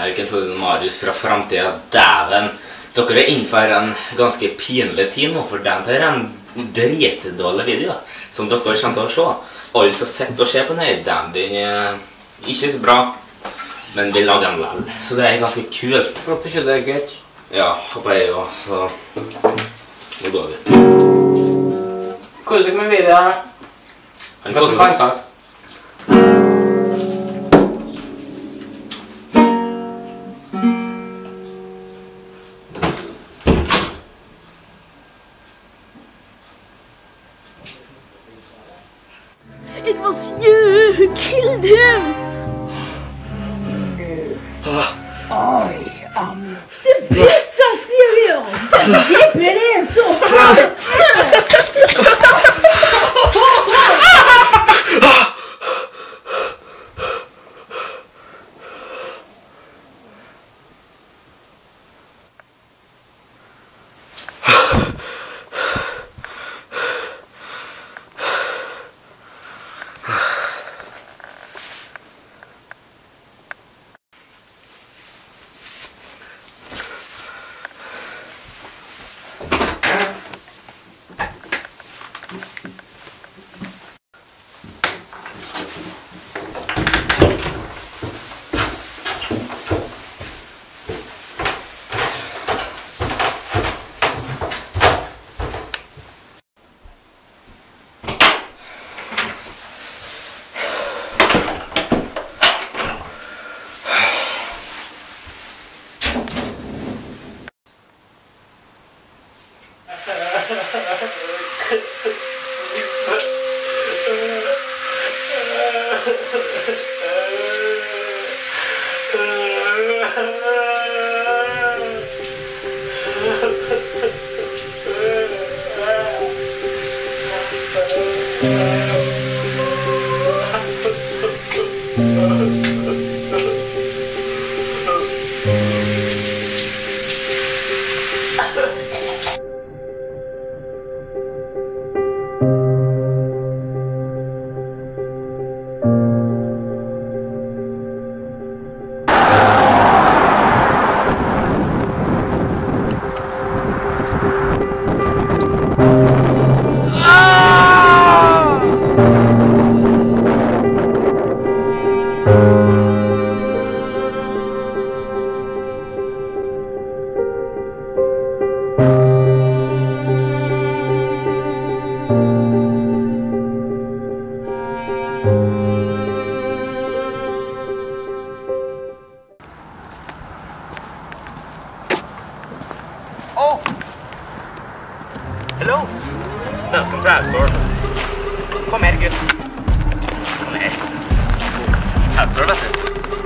Maiken, Torunn og Marius fra Framtiden. Dæven, dere er innenfor en ganske pinlig tid nå, for den er en dritdårlig video som dere kommer til å se. Alle som sitter og ser på den, den er ikke så bra, men vi lager den vel. Så det er ganske kult. Håper ikke det er gøy. Ja, håper jeg jo, så nå går vi. Kos dere med videoen. Han koser seg. Takk. It was you who killed him! I am the pizza cereal! Det blir en så Oh! Hello! Welcome to Astor. Kom her, gutt. Kom her. Astor, vet du.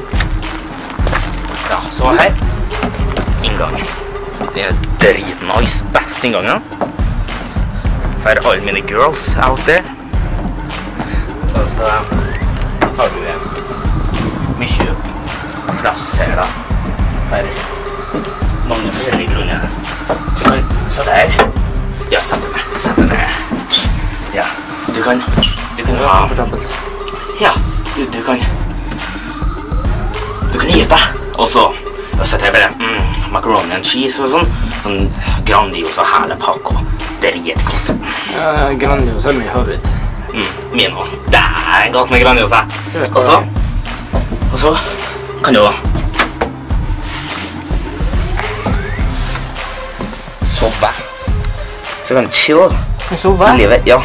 Ja, så her. Inngangen. Det er dritnice. Best inngangen. For alle mine girls out there. Og så har du mye plass her da. For mange forskjellige grunner. Så der. Ja, sett deg ned. Ja, du kan ha... Ja, du kan gi deg. Og så setter jeg bare macaroni and cheese og sånn Grandiosa hele pakka. Det er jetgodt. Ja, Grandiosa er mye høyt. Min også. Det er godt med Grandiosa. Og så kan du sove. Så kan du chill. Sove? I livet, ja.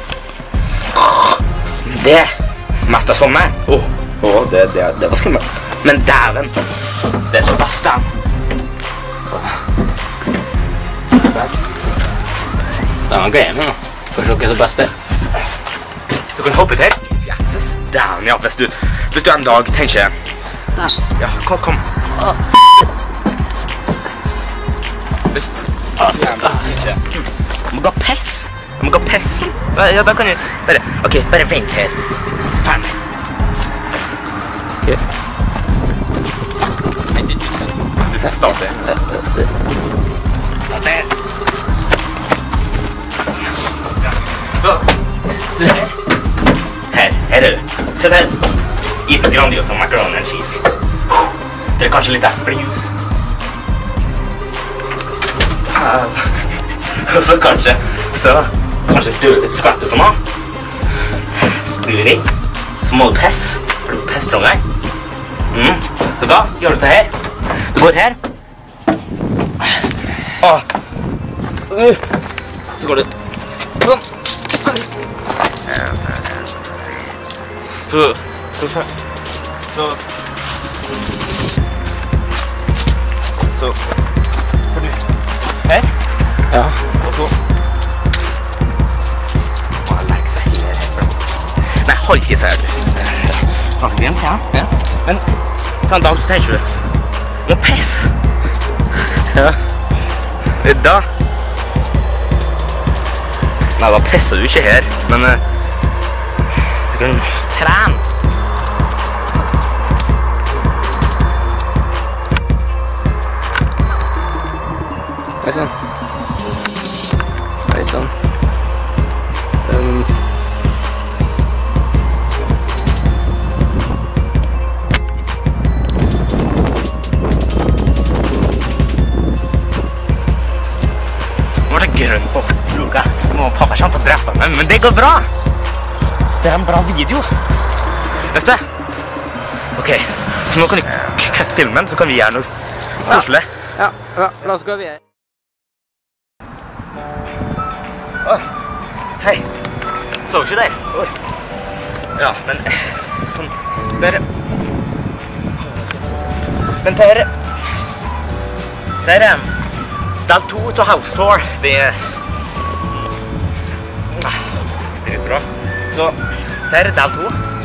Det mest av sånne. Det var skummelt. Men dæven, det er så best da. Best. Da må man gå hjem nå, for å se hva som best er. Du kan hoppe til. Yes, dæven, ja, hvis du en dag tenker... Ja, kom. Hvis du en dag tenker... Jeg må gå piss. Ja, da kan du bare... Ok, bare vent her. Ferdig. Ok. Vent litt ut. Du skal starte. Starte. Så, du her. Her er du. Se der. Gitt Grandiosa macaroni and cheese. Det kanskje litt eplejus. Så kanskje du litt skvatter på noe. Så blir det ring. Så må du pisse. For du pisser Så da gjør du det her. Du går her. Så går du sånn. Så får du her. Ja. Og så må jeg legge seg her. Nei, hold ikke seg her, du. Ganske fint, ja. Men fra en dag så tenker du må pisse. Ja. Da Nei, da pisser du ikke her, men du kan trene. Oi sånn. Oi sånn. Nå er det grønn på lukka. Nå må pappa kjent å drepe meg, men det går bra. Så det er en bra video. Neste. Ok, så nå kan vi kutte filmen, så kan vi gjøre noe koselig. Ja, bra. La oss gå videre. Hei. Så ikke der. Oi. Ja, men sånn. Der. Men der del 2 til House Tour. Det er litt bra. Så der er del 2.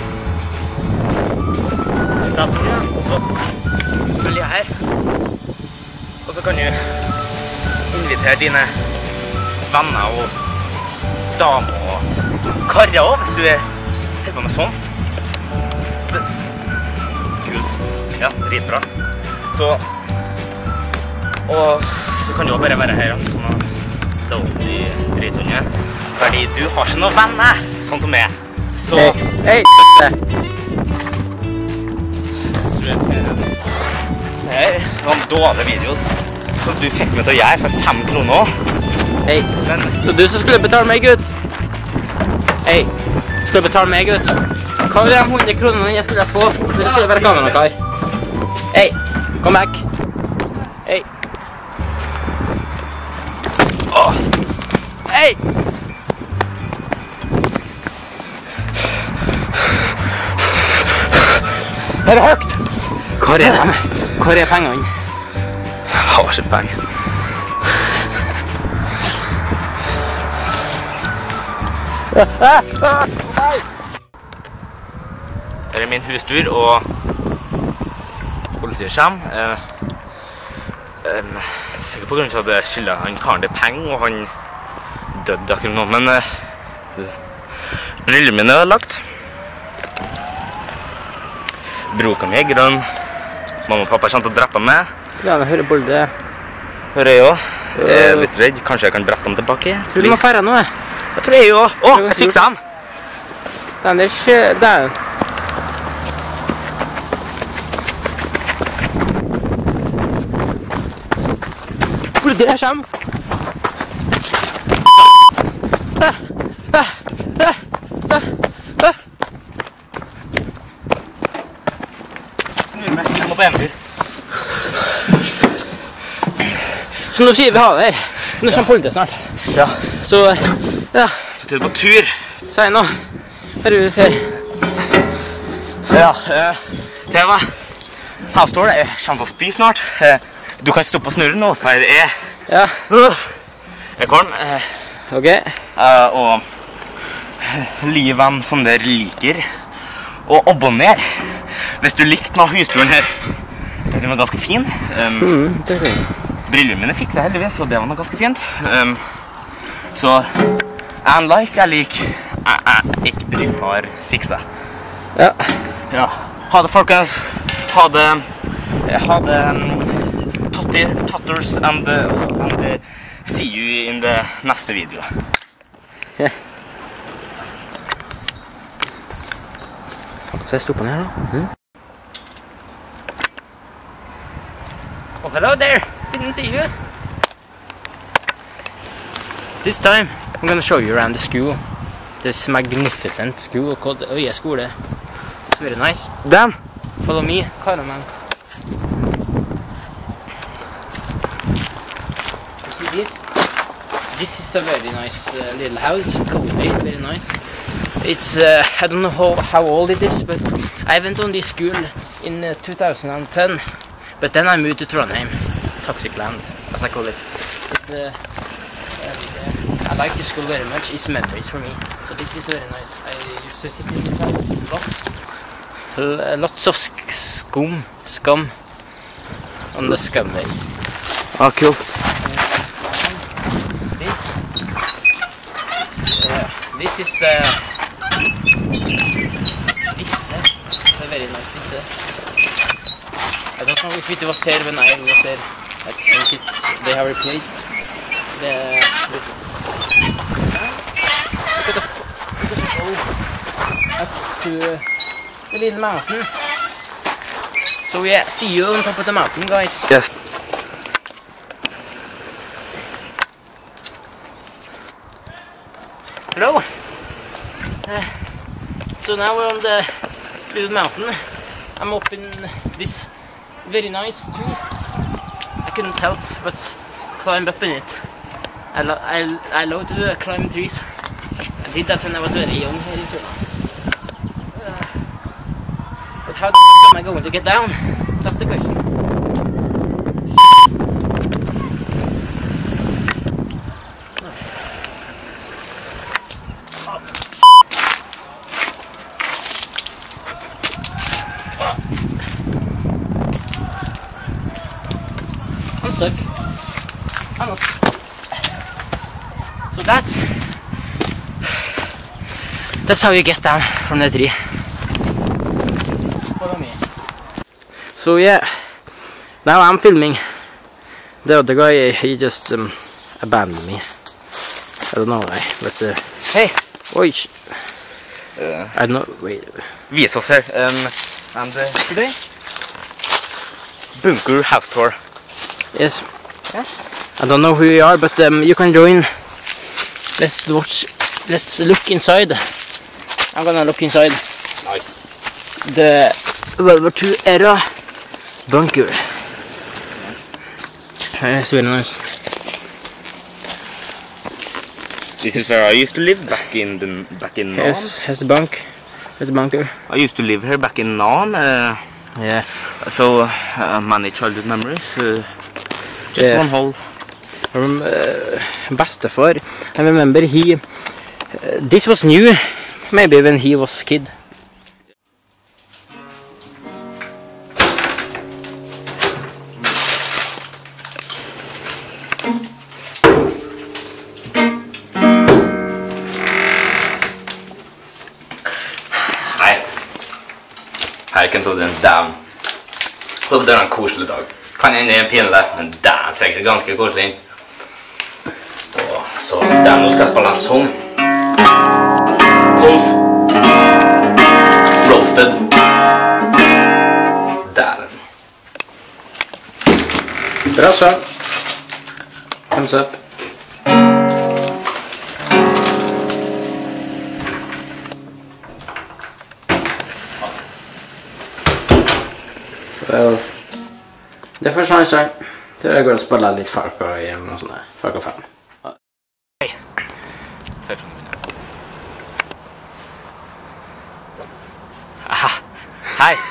Del 2, ja. Og så spiller jeg her. Og så kan du invitere dine venner og damer og karrer også, hvis du holder på med sånt. Kult. Ja, dritbra. Og så kan du også bare være her, sånn at det er ordentlig dritunge. Fordi du har ikke noen venner, sånn som meg. Så... Hei! Det her var en dårlig video som du fikk meg til å gjøre for 5 kroner. Hei! Men... Så du som skulle betale meg, gutt? Hei! Skulle betale meg, gutt? Hva var de 100 kronene jeg skulle få? Så det skulle være gammel kar. Hei! Kom back! Hei! Hei! Er det høyt? Hvor er de? Hvor er pengene? Jeg har ikke penger. Her er min hustur, og politiet kommer. Sikkert på grunn av at jeg skylder han karen det penger, og han døde akkurat nå, men brillene mine er lagt. Broka mi er grønn. Mamma og pappa kommer til å drepe meg. Ja, men hører bolde. Hører jeg også. Jeg er litt redd. Kanskje jeg kan brette dem tilbake. Tror du må fære nå, jeg. Jeg tror jeg også. Åh, jeg fikser dem! Anders, down. Hvor er det her kommer? Snur meg, jeg må på eventyr. Så nå sier vi ha det her. Nå kommer politiet snart. Ja. Så, ja. Jeg er på tur. Si nå. Her er vi fer. Ja, det var House Tour. Jeg kommer til å spise snart. Du kan stoppe og snurre nå, for jeg Ja. er kvalm. Ok. Og liven som dere liker. Og abonner. Hvis du likte noe husturen her. Den var ganske fin. Det er det. Brillene mine fikk seg heldigvis, og det var noe ganske fint. Så en like jeg liker. Ikke briller har fikset. Ja. Ja. Ha det, folkens. Ha det. Totters and see you in the neste video. Ja. Så jeg stod på den her da. Oh, hello there. Didn't see you. This time, I'm gonna show you around the school. This magnificent school called Øya skole. It's very nice. Dan, follow me, Karaman. You see this? This is a very nice little house, cozy, very nice. It's, I don't know how old it is, but I went on this school in 2010. But then I moved to Trondheim, Toxic Land, as I call it. It's, I like the school very much. It's memories for me. So this is very nice. I used to sit in this house a lot. Lots of scum on the scum day. Oh, cool. This is the Disse. It's a very nice Disse. I don't know if it was here when I was here. I think they have replaced the look at the road up to the little mountain. So yeah, see you on top of the mountain, guys. Yes. Hello. So now we're on the little mountain. I'm up in this very nice tree. I couldn't help but climb up in it. I love to climb trees. I did that when I was very young here in Sørland. But how the f am I going to get down? That's the question. I'm stuck. I'm not. So that's how you get down from the tree. Follow me. So yeah, now I'm filming. The other guy, he just abandoned me. I don't know why, but hey, oi. I don't know. Wait. Vis oss her. And today, bunker house tour. Yes. Yeah. I don't know who you are, but you can join. Let's watch. Let's look inside. I'm gonna look inside. Nice. The World War II era bunker. It's very nice. This is where I used to live back in Nan. Here's the bunk. Here's the bunker. I used to live here back in Nan. Yeah. So many childhood memories. Just one hole. Bestefar, I remember he. This was new, maybe when he was a kid. Hei. Her kan ta den down. Håper det er en koselig dag. Kan hende en pinlig, men det er sikkert ganske koselig. Så der nå skal jeg spille en sang. Konf. Roasted. Der. Bra så. Thumbs up. Well, det får sånn sang. Til jeg går og spiller litt Far Cry eller noe sånt der. Far Cry 5. Hei. Aha. Hei.